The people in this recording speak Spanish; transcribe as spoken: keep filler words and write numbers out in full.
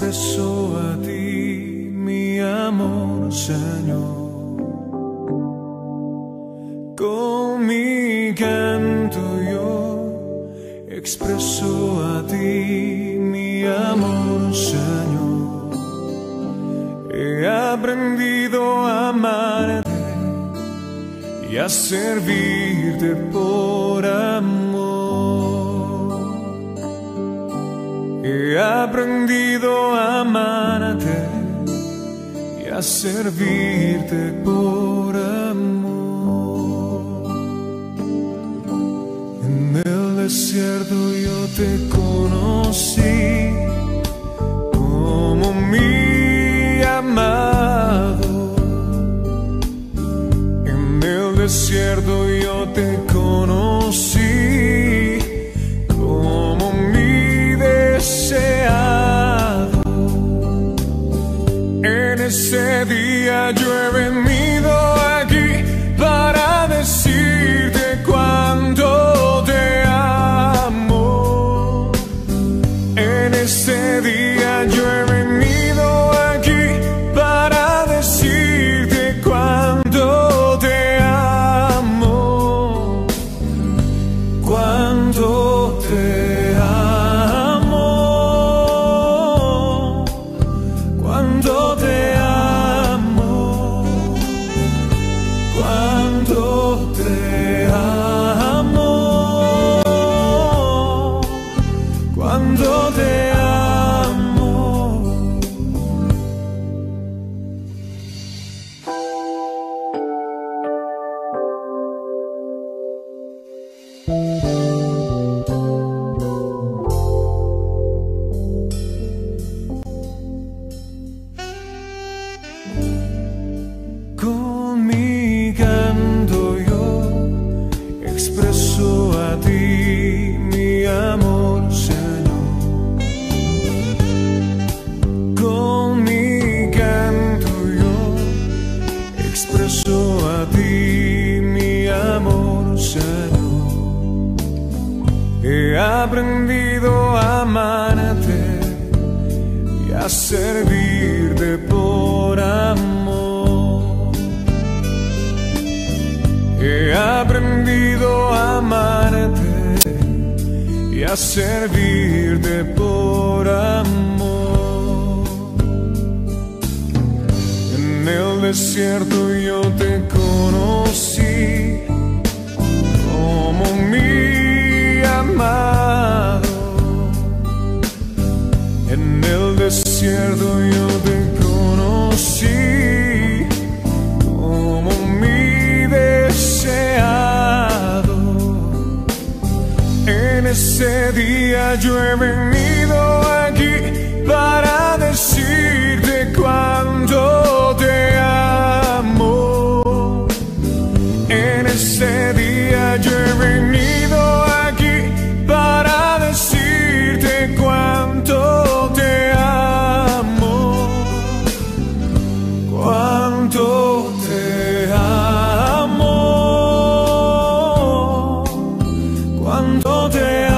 expreso a ti mi amor, Señor. Con mi canto yo expreso a ti mi amor, Señor. He aprendido a amarte y a servirte por amor. He aprendido a amarte y a servirte por amor. En el desierto yo te conocí como mi amado. En el desierto yo te conocí como mi deseado. En ese día yo he venido aquí para decirte cuánto te amo. En ese día yo he venido aquí para decirte cuánto te amo. Cuánto te amo. Cuánto te amo. Cuánto te amo. Cuánto te amo. Con mi canto yo expreso a ti mi amor, Señor. Con mi canto yo expreso a ti mi amor, Señor. He aprendido a amarte y a servirte por amor. He aprendido a amarte y a servirte por amor. En el desierto yo te conocí como mi amado. En el desierto yo te conocí como mi deseado. En ese día yo he venido aquí para decirte cuánto te amo. En ese día yo he venido aquí para decirte cuánto te amo. Cuánto te amo. Cuánto te amo.